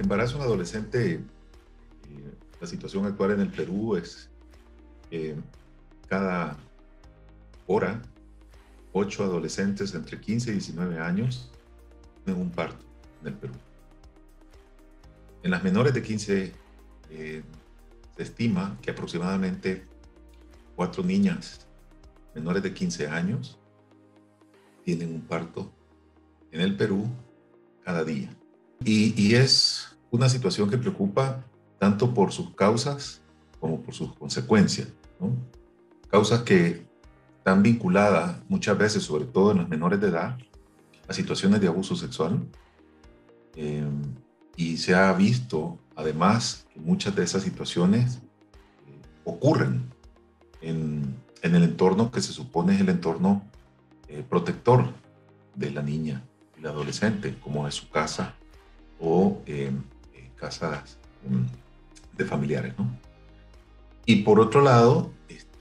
embarazo en adolescente, la situación actual en el Perú es que cada hora, 8 adolescentes entre 15 y 19 años tienen un parto en el Perú. En las menores de 15, se estima que aproximadamente 4 niñas menores de 15 años tienen un parto en el Perú cada día. Y es una situación que preocupa tanto por sus causas como por sus consecuencias, ¿no? Causas que están vinculadas muchas veces, sobre todo en los menores de edad, a situaciones de abuso sexual. Eh, y se ha visto, además, que muchas de esas situaciones ocurren en el entorno que se supone es el entorno protector de la niña y la adolescente, como es su casa o casas de familiares, ¿no? Y por otro lado,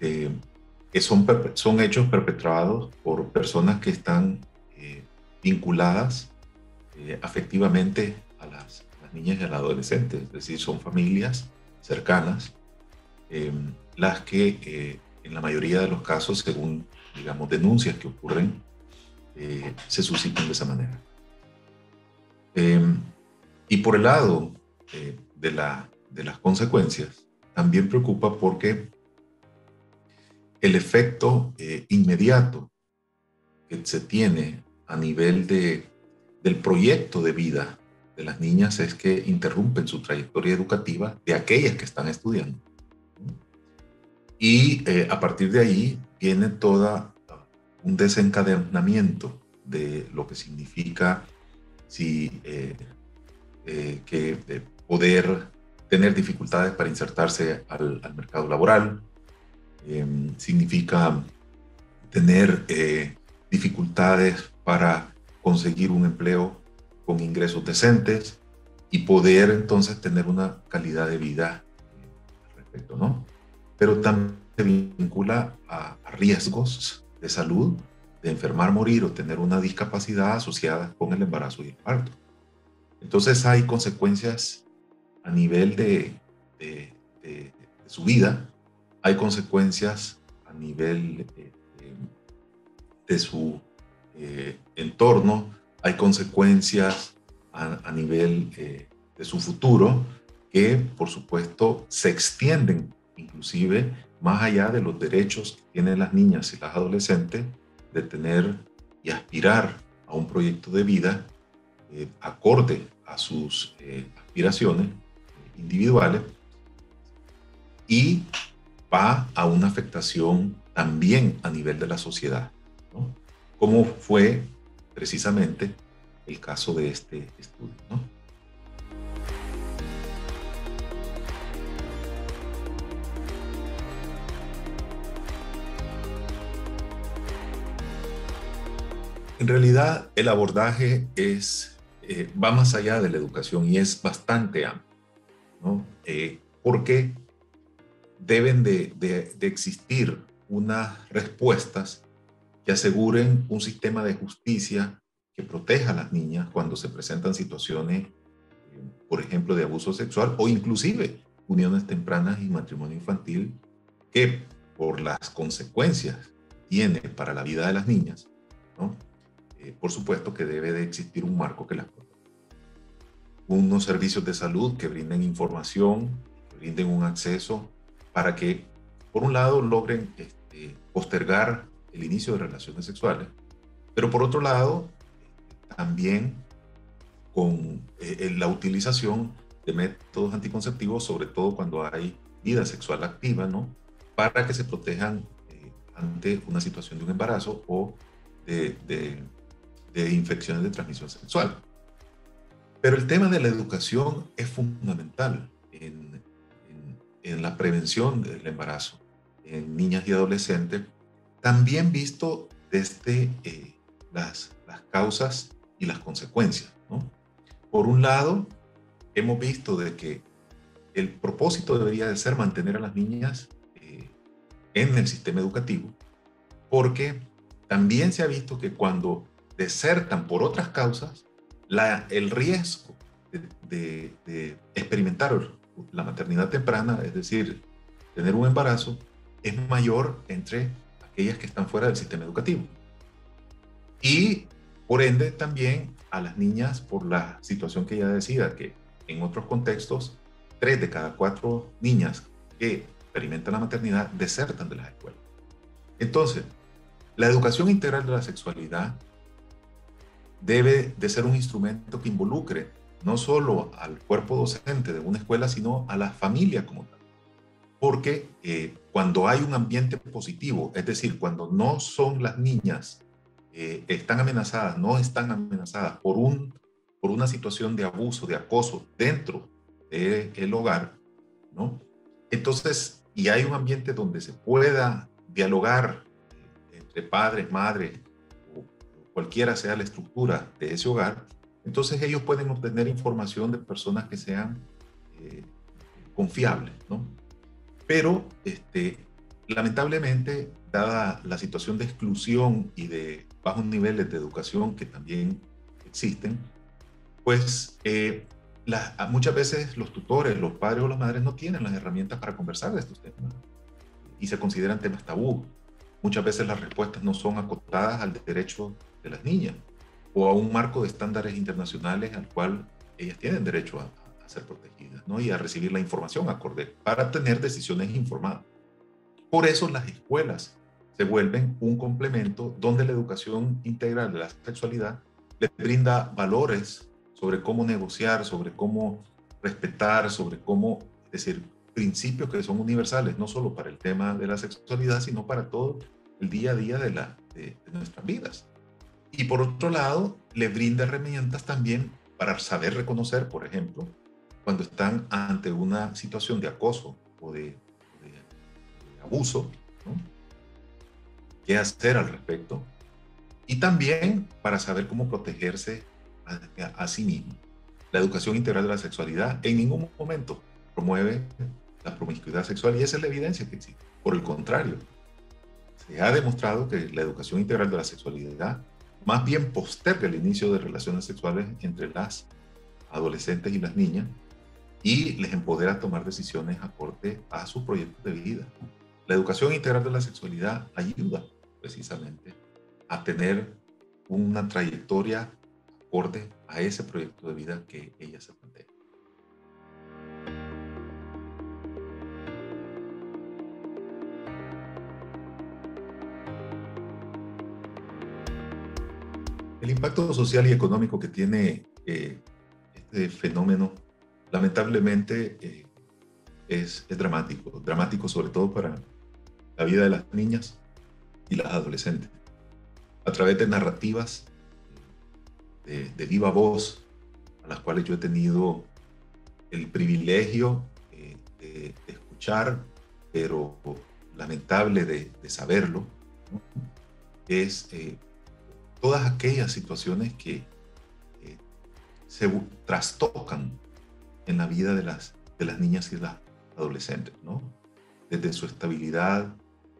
son hechos perpetrados por personas que están vinculadas afectivamente a las niñas y a los adolescentes, es decir, son familias cercanas, las que en la mayoría de los casos, según, digamos, denuncias que ocurren, se suscitan de esa manera. Y por el lado de las consecuencias, también preocupa porque el efecto inmediato que se tiene a nivel del proyecto de vida de las niñas es que interrumpen su trayectoria educativa de aquellas que están estudiando. Y a partir de ahí viene todo un desencadenamiento de lo que significa si, poder tener dificultades para insertarse al mercado laboral, significa tener dificultades para conseguir un empleo con ingresos decentes y poder entonces tener una calidad de vida al respecto, ¿no? Pero también se vincula a riesgos de salud, de enfermar, morir o tener una discapacidad asociada con el embarazo y el parto. Entonces hay consecuencias a nivel de su vida, hay consecuencias a nivel de su entorno, hay consecuencias a nivel de su futuro que, por supuesto, se extienden inclusive más allá de los derechos que tienen las niñas y las adolescentes de tener y aspirar a un proyecto de vida acorde a sus aspiraciones individuales, y va a una afectación también a nivel de la sociedad, ¿no? Como fue precisamente el caso de este estudio, ¿no? En realidad, el abordaje va más allá de la educación y es bastante amplio, ¿no? Porque deben de existir unas respuestas que aseguren un sistema de justicia que proteja a las niñas cuando se presentan situaciones, por ejemplo, de abuso sexual o inclusive uniones tempranas y matrimonio infantil, que por las consecuencias que tiene para la vida de las niñas, ¿no? Por supuesto que debe de existir un marco que las proteja. Unos servicios de salud que brinden información, que brinden un acceso para que, por un lado, logren postergar el inicio de relaciones sexuales, pero por otro lado, también con la utilización de métodos anticonceptivos, sobre todo cuando hay vida sexual activa, ¿no? Para que se protejan ante una situación de un embarazo o de infecciones de transmisión sexual. Pero el tema de la educación es fundamental en la prevención del embarazo en niñas y adolescentes, también visto desde las causas y las consecuencias, ¿no? Por un lado, hemos visto de que el propósito debería de ser mantener a las niñas en el sistema educativo, porque también se ha visto que cuando desertan por otras causas, el riesgo de experimentar la maternidad temprana, es decir, tener un embarazo, es mayor entre aquellas que están fuera del sistema educativo. Y por ende también a las niñas, por la situación que ella decía, que en otros contextos, 3 de cada 4 niñas que experimentan la maternidad desertan de las escuelas. Entonces, la educación integral de la sexualidad debe de ser un instrumento que involucre no solo al cuerpo docente de una escuela, sino a la familia como tal. Porque cuando hay un ambiente positivo, es decir, cuando no son las niñas, no están amenazadas por una situación de abuso, de acoso dentro del hogar, ¿no? Entonces, y hay un ambiente donde se pueda dialogar entre padres, madres, o cualquiera sea la estructura de ese hogar, entonces ellos pueden obtener información de personas que sean eh, confiables, ¿no? Pero, lamentablemente, dada la situación de exclusión y de bajos niveles de educación que también existen, pues muchas veces los tutores, los padres o las madres no tienen las herramientas para conversar de estos temas y se consideran temas tabú. Muchas veces las respuestas no son acotadas al derecho de las niñas o a un marco de estándares internacionales al cual ellas tienen derecho a ser protegidas, ¿no? Y a recibir la información acorde para tener decisiones informadas. Por eso las escuelas se vuelven un complemento donde la educación integral de la sexualidad les brinda valores sobre cómo negociar, sobre cómo respetar, sobre cómo, es decir, principios que son universales, no solo para el tema de la sexualidad, sino para todo el día a día de nuestras vidas. Y por otro lado, les brinda herramientas también para saber reconocer, por ejemplo, cuando están ante una situación de acoso o de abuso, ¿no? ¿Qué hacer al respecto? Y también para saber cómo protegerse a sí mismo. La educación integral de la sexualidad en ningún momento promueve la promiscuidad sexual y esa es la evidencia que existe. Por el contrario, se ha demostrado que la educación integral de la sexualidad más bien posterga el inicio de relaciones sexuales entre las adolescentes y las niñas y les empodera a tomar decisiones acorde a su proyecto de vida. La educación integral de la sexualidad ayuda precisamente a tener una trayectoria acorde a ese proyecto de vida que ella se plantea. El impacto social y económico que tiene este fenómeno, lamentablemente, es dramático, dramático sobre todo para la vida de las niñas y las adolescentes. A través de narrativas de viva voz, a las cuales yo he tenido el privilegio de escuchar, pero lamentable de saberlo, ¿no? Es todas aquellas situaciones que eh, se trastocan en la vida de las niñas y las adolescentes, ¿no? Desde su estabilidad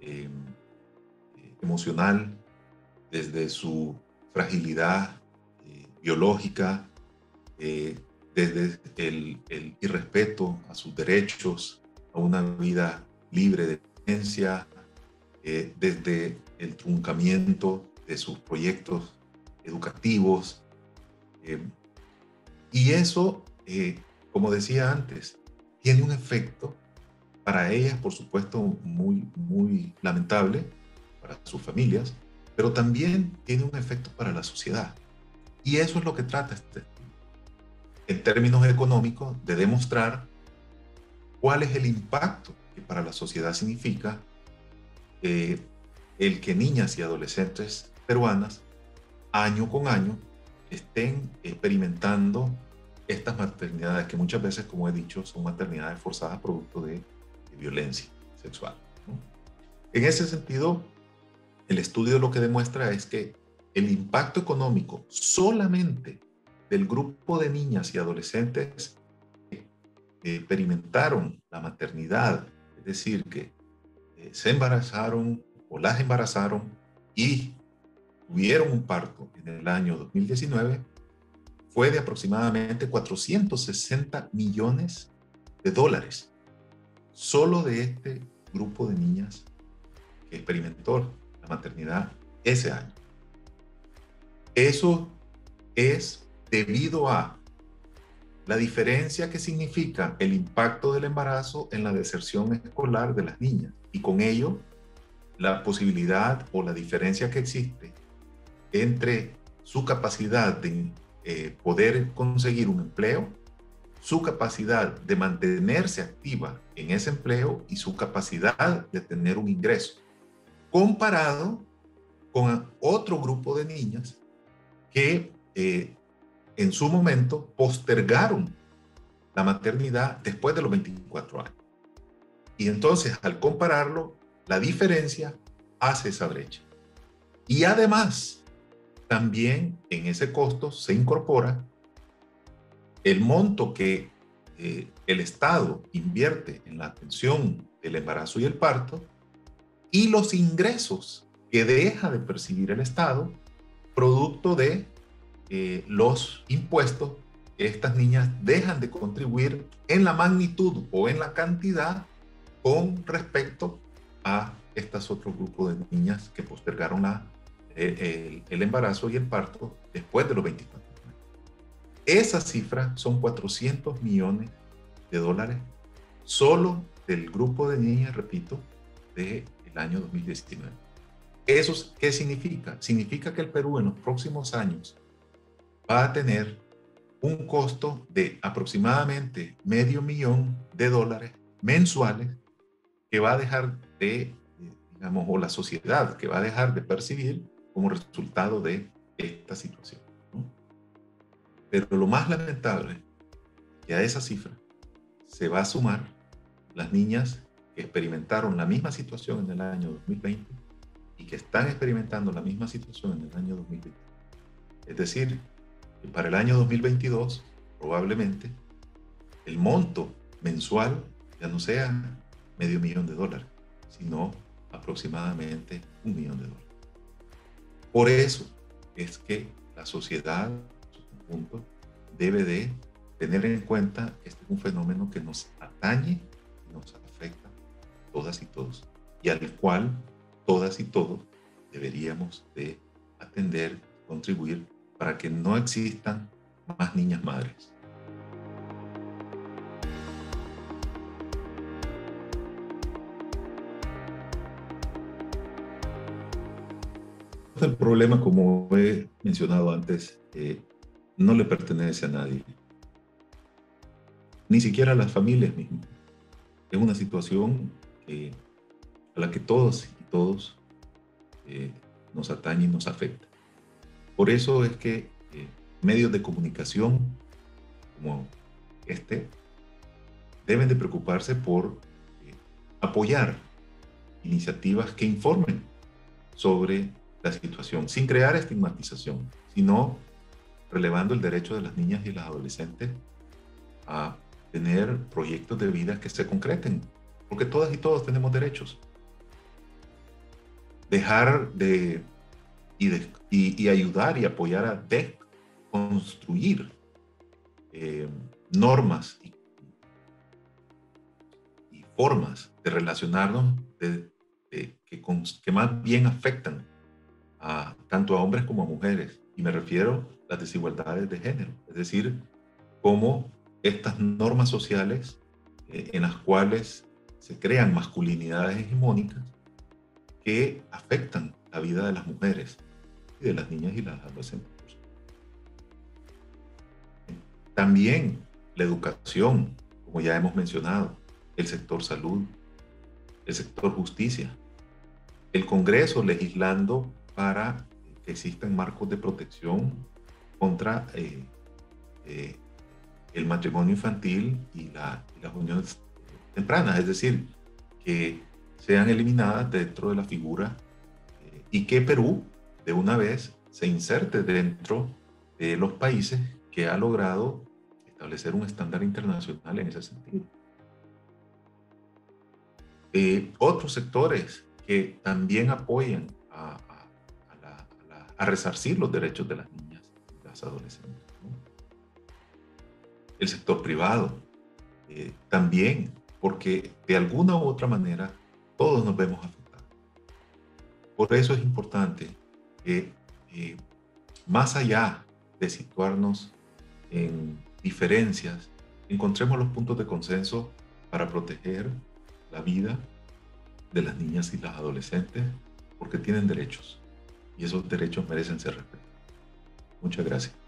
emocional, desde su fragilidad biológica, desde el irrespeto a sus derechos, a una vida libre de violencia, desde el truncamiento de sus proyectos educativos. eh, y eso, como decía antes, tiene un efecto para ellas, por supuesto, muy, muy lamentable, para sus familias, pero también tiene un efecto para la sociedad. Y eso es lo que trata en términos económicos, de demostrar cuál es el impacto que para la sociedad significa eh, el que niñas y adolescentes peruanas, año con año, estén experimentando estas maternidades que muchas veces, como he dicho, son maternidades forzadas producto de violencia sexual, ¿no? En ese sentido, el estudio lo que demuestra es que el impacto económico solamente del grupo de niñas y adolescentes que experimentaron la maternidad, es decir, que se embarazaron o las embarazaron y tuvieron un parto en el año 2019, fue de aproximadamente 460 millones de dólares, solo de este grupo de niñas que experimentó la maternidad ese año. Eso es debido a la diferencia que significa el impacto del embarazo en la deserción escolar de las niñas, y con ello la posibilidad o la diferencia que existe entre su capacidad de poder conseguir un empleo, su capacidad de mantenerse activa en ese empleo y su capacidad de tener un ingreso, comparado con otro grupo de niñas que en su momento postergaron la maternidad después de los 24 años. Y entonces, al compararlo, la diferencia hace esa brecha. Y además, también en ese costo se incorpora el monto que el Estado invierte en la atención del embarazo y el parto y los ingresos que deja de percibir el Estado producto de los impuestos que estas niñas dejan de contribuir en la magnitud o en la cantidad con respecto a estos otros grupos de niñas que postergaron el embarazo y el parto después de los 24 años. Esa cifra son 400 millones de dólares solo del grupo de niñas, repito, del año 2019. ¿Eso qué significa? Significa que el Perú en los próximos años va a tener un costo de aproximadamente $500,000 mensuales que va a dejar de, digamos, o la sociedad que va a dejar de percibir como resultado de esta situación, ¿no? Pero lo más lamentable es que a esa cifra se va a sumar las niñas que experimentaron la misma situación en el año 2020 y que están experimentando la misma situación en el año 2020. Es decir, que para el año 2022 probablemente el monto mensual ya no sea $500,000, sino aproximadamente $1,000,000. Por eso es que la sociedad, en su conjunto, debe de tener en cuenta que este es un fenómeno que nos atañe y nos afecta a todas y todos, y al cual todas y todos deberíamos de atender, contribuir para que no existan más niñas madres. El problema, como he mencionado antes, no le pertenece a nadie, ni siquiera a las familias mismas. Es una situación a la que todos y todos nos atañe y nos afecta. Por eso es que medios de comunicación como este deben de preocuparse por apoyar iniciativas que informen sobre la situación, sin crear estigmatización, sino relevando el derecho de las niñas y las adolescentes a tener proyectos de vida que se concreten, porque todas y todos tenemos derechos. Dejar de y ayudar y apoyar a deconstruir normas y formas de relacionarnos que más bien afectan tanto a hombres como a mujeres. Y me refiero a las desigualdades de género, es decir, cómo estas normas sociales en las cuales se crean masculinidades hegemónicas que afectan la vida de las mujeres y de las niñas y las adolescentes. También la educación, como ya hemos mencionado, el sector salud, el sector justicia, el Congreso legislando para que existan marcos de protección contra el matrimonio infantil y las uniones tempranas, es decir, que sean eliminadas dentro de la figura y que Perú de una vez se inserte dentro de los países que ha logrado establecer un estándar internacional en ese sentido. Otros sectores que también apoyan a resarcir los derechos de las niñas y las adolescentes, ¿no? el sector privado, también, porque de alguna u otra manera todos nos vemos afectados. Por eso es importante que, más allá de situarnos en diferencias, encontremos los puntos de consenso para proteger la vida de las niñas y las adolescentes, porque tienen derechos y esos derechos merecen ser respetados. Muchas gracias.